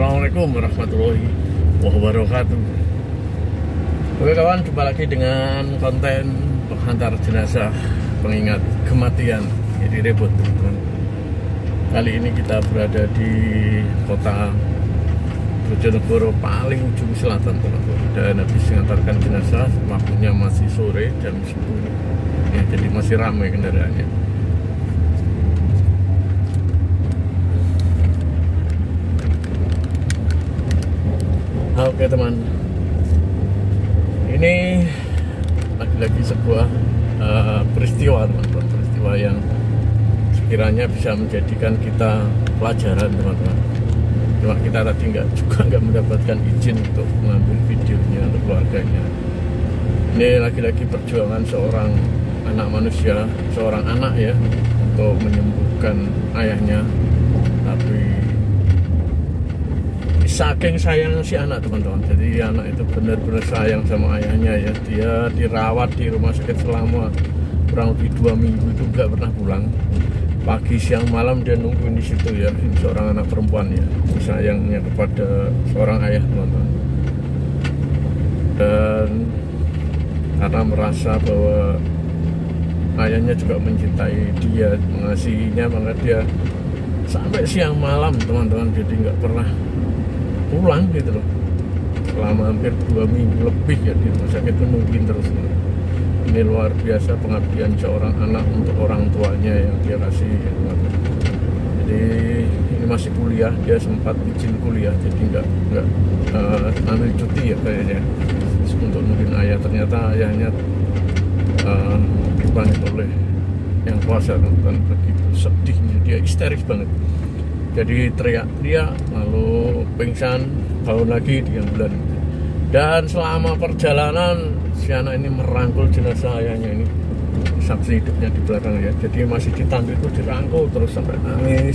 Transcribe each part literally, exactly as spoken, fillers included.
Assalamualaikum warahmatullahi wabarakatuh. Oke kawan, jumpa lagi dengan konten penghantar jenazah pengingat kematian di Rebut, teman-teman. Kali ini kita berada di kota Bojonegoro paling ujung selatan, teman-teman. Dan habis mengantarkan jenazah, waktunya masih sore jam sepuluh ya, jadi masih ramai kendaraannya. Oke teman, ini lagi-lagi sebuah uh, peristiwa teman-teman, peristiwa yang sekiranya bisa menjadikan kita pelajaran, teman-teman. Cuma kita tadi nggak juga nggak mendapatkan izin untuk mengambil videonya untuk keluarganya. Ini lagi-lagi perjuangan seorang anak manusia, seorang anak ya, untuk menyembuhkan ayahnya, tapi saking sayang si anak, teman-teman. Jadi anak itu benar-benar sayang sama ayahnya ya. Dia dirawat di rumah sakit selama kurang lebih dua minggu itu nggak pernah pulang. Pagi, siang, malam dia nungguin di situ ya. Ini seorang anak perempuan ya, sayangnya kepada seorang ayah, teman-teman. Dan karena merasa bahwa ayahnya juga mencintai dia, mengasihinya, maka dia sampai siang malam, teman-teman, jadi nggak pernah pulang gitu loh, selama hampir dua minggu lebih ya di rumah sakit nungguin terus. Ini luar biasa pengabdian seorang anak untuk orang tuanya yang dia kasih ya, teman-teman. Jadi ini masih kuliah, dia sempat izin kuliah, jadi nggak nggak uh, ambil cuti ya kayaknya untuk nungguin ayah. Ternyata ayahnya uh, dipanggil oleh yang kuasa, teman-teman. Begitu sedihnya, dia histeris banget. Jadi teriak-teriak, lalu pingsan, bangun lagi di ambulan. Dan selama perjalanan si anak ini merangkul jenazah ayahnya, ini saksi hidupnya di belakang ya. Jadi masih ditandu itu dirangkul terus sampai nangis.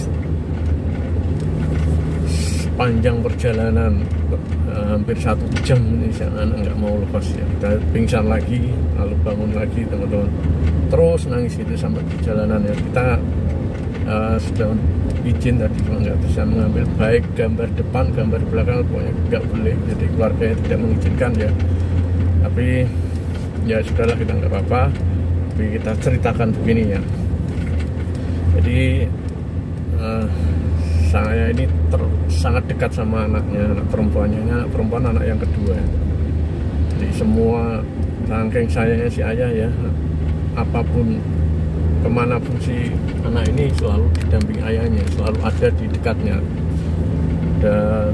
Sepanjang perjalanan hampir satu jam ini si anak nggak mau lepas ya. Kita pingsan lagi, lalu bangun lagi, teman-teman. Terus nangis itu sampai perjalanan ya. Kita uh, sudah izin tadi, cuma nggak bisa mengambil baik gambar depan, gambar belakang, pokoknya nggak boleh. Jadi keluarganya tidak mengizinkan ya. Tapi ya sudahlah, kita nggak apa-apa. Tapi kita ceritakan begini ya. Jadi uh, saya ini ter, sangat dekat sama anaknya, anak perempuannya, anak perempuan anak yang kedua. Jadi semua rangkaian sayangnya si ayah ya, apapun kemanapun si anak ini selalu didamping ayahnya, selalu ada di dekatnya. Dan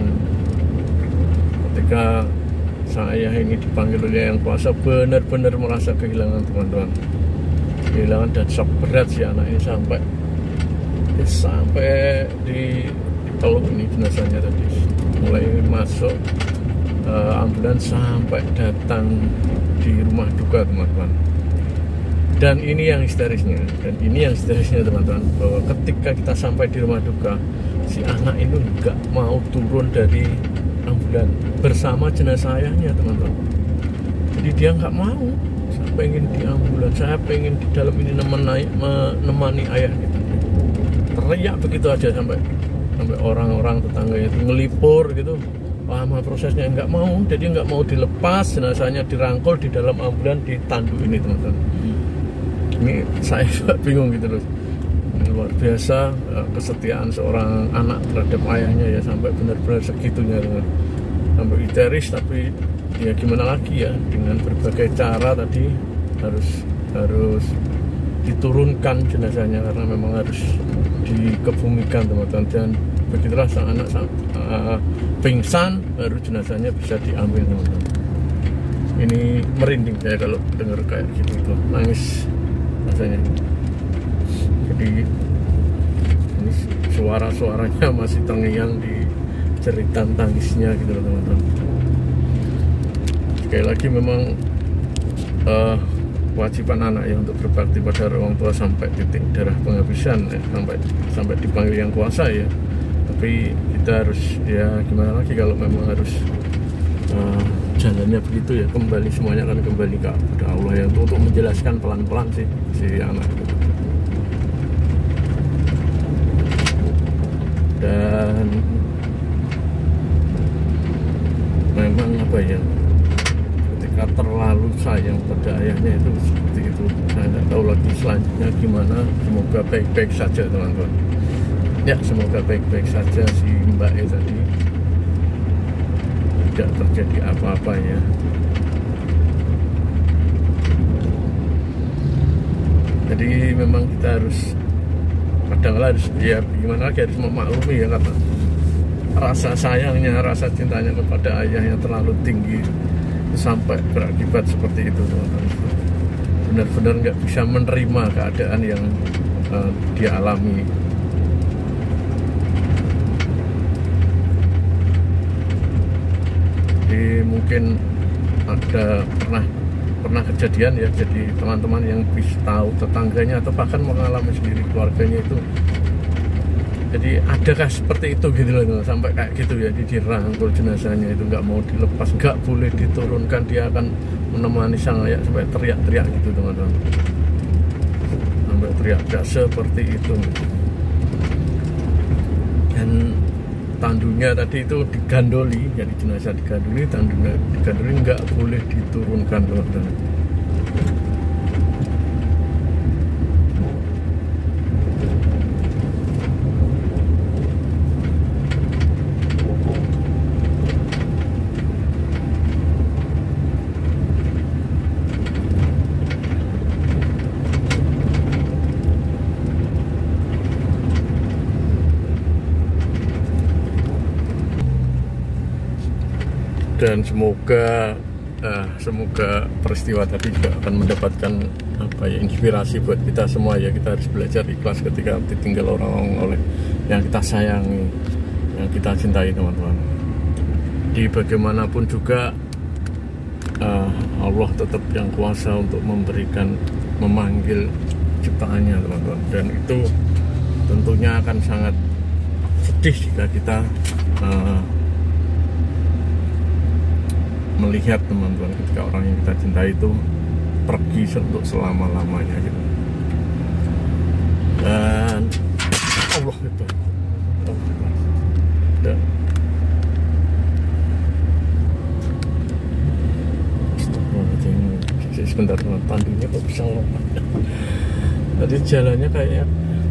ketika saya ini dipanggil oleh yang kuasa, benar-benar merasa kehilangan, teman-teman. Kehilangan dan shock berat si anak ini sampai sampai di peluk ini jenazahnya tadi, mulai masuk uh, ambulans sampai datang di rumah duka, teman-teman. Dan ini yang histerisnya, dan ini yang histerisnya teman-teman, bahwa ketika kita sampai di rumah duka, si anak itu nggak mau turun dari ambulan bersama jenazah ayahnya, teman-teman. Jadi dia nggak mau, saya pengen di ambulan, saya pengen di dalam ini nemani, menemani ayah kita. Teriak begitu aja sampai sampai orang-orang tetangganya itu ngelipur gitu, lama prosesnya, nggak mau. Jadi nggak mau dilepas, jenazahnya dirangkul di dalam ambulan, ditandu ini, teman-teman. Ini saya juga bingung gitu loh. Ini luar biasa uh, kesetiaan seorang anak terhadap ayahnya ya, sampai benar-benar segitunya, teman. Sampai histeris, tapi ya gimana lagi ya, dengan berbagai cara tadi harus harus diturunkan jenazahnya karena memang harus dikebumikan, teman-teman. Dan begitulah sang anak sang, uh, pingsan, baru jenazahnya bisa diambil, teman-teman. Ini merinding saya kalau dengar kayak gitu tuh, nangis rasanya. Jadi ini suara-suaranya masih terngiang di jeritan tangisnya gitu loh, teman-teman. Sekali lagi memang uh, kewajiban anak ya untuk berbakti pada orang tua sampai titik darah penghabisan ya, sampai sampai dipanggil yang kuasa ya. Tapi kita harus ya gimana lagi kalau memang harus uh, jalannya begitu ya, kembali semuanya akan kembali kepada Allah ya, untuk, untuk menjelaskan pelan-pelan sih si anak itu. Dan memang apa ya, ketika terlalu sayang pada ayahnya itu seperti itu. Saya tidak tahu lagi selanjutnya gimana. Semoga baik-baik saja teman-teman. Ya, semoga baik-baik saja si Mbak E tadi, tidak terjadi apa-apa ya. Jadi memang kita harus kadang harus ya gimana lagi, harus memaklumi ya, karena rasa sayangnya, rasa cintanya kepada ayahnya terlalu tinggi sampai berakibat seperti itu teman-teman. Benar-benar nggak bisa menerima keadaan yang uh, dia alami. Jadi mungkin ada pernah pernah kejadian ya, jadi teman-teman yang bisa tahu tetangganya atau bahkan mengalami sendiri keluarganya itu, jadi adakah seperti itu gitu loh, sampai kayak gitu ya, di dirangkul jenazahnya itu nggak mau dilepas, nggak boleh diturunkan, dia akan menemani sang ayah sampai teriak-teriak gitu teman-teman, sampai teriak-teriak seperti itu. Dan tandunya tadi itu digandoli, jadi jenazah digandoli, tandunya digandoli, nggak boleh diturunkan teman-teman. Dan semoga uh, semoga peristiwa tadi juga akan mendapatkan apa ya, inspirasi buat kita semua ya. Kita harus belajar ikhlas ketika ditinggal orang oleh yang kita sayangi, yang kita cintai teman-teman. Di bagaimanapun juga uh, Allah tetap yang kuasa untuk memberikan, memanggil ciptaannya teman-teman. Dan itu tentunya akan sangat sedih jika kita uh, melihat teman-teman ketika orang yang kita cintai itu pergi untuk selama-lamanya gitu. Dan Allah itu dan sebentar teman, tandunya kok bisa lompat. Tadi jalannya kayak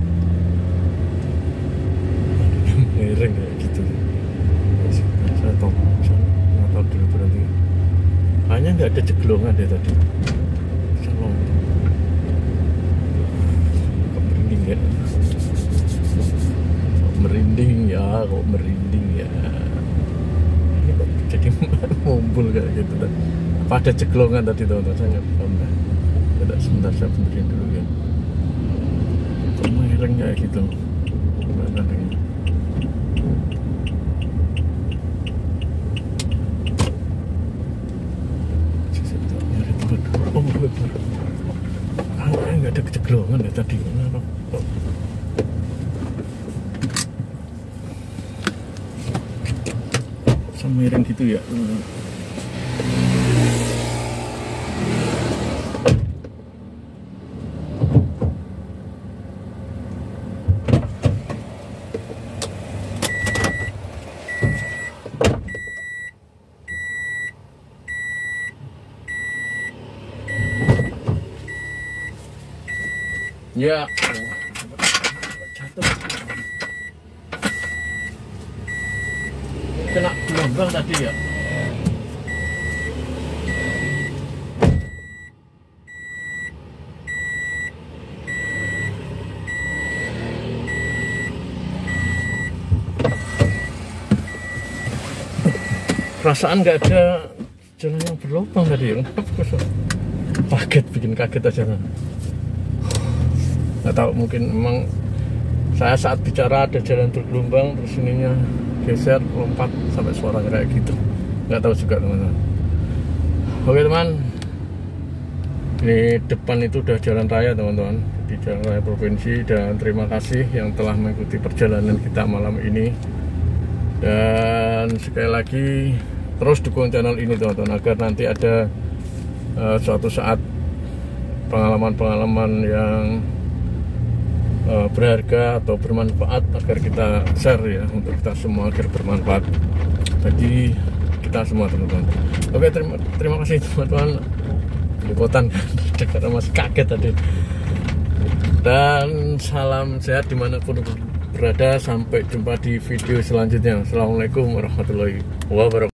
miring kayak gitu. Saya tahu, saya nggak tahu dulu berarti. Hanya nggak ada ceglongan deh tadi. Bisa lompat. Kok merinding ya? Kok merinding ya? Kok merinding ya? Ini kok jadi mumpul kayak gitu tadi. Apa ada ceglongan tadi teman-teman? Saya nggak paham. Tidak, sebentar saya benerin dulu ya. Kok miring kayak gitu? Gimana ini? Oh, betul. Ah, nggak ada keceglongan ya tadi. Semiring gitu ya. Ya, jatuh. Kena gelombang tadi ya. Perasaan nggak ada jalan yang berlubang tadi ya. Kaget, bikin kaget aja. Nggak tahu, mungkin memang saya saat bicara ada jalan bergelombang, terus ininya geser, lompat sampai suara kayak gitu. Nggak tahu juga teman-teman. Oke teman, ini depan itu udah jalan raya teman-teman, di jalan raya provinsi. Dan terima kasih yang telah mengikuti perjalanan kita malam ini. Dan sekali lagi terus dukung channel ini teman-teman, agar nanti ada uh, suatu saat pengalaman-pengalaman yang uh, berharga atau bermanfaat, agar kita share ya untuk kita semua, agar bermanfaat bagi kita semua teman-teman. Oke, terima terima kasih teman-teman. Liputan karena masih kaget tadi. Dan salam sehat dimanapun berada. Sampai jumpa di video selanjutnya. Assalamualaikum warahmatullahi wabarakatuh.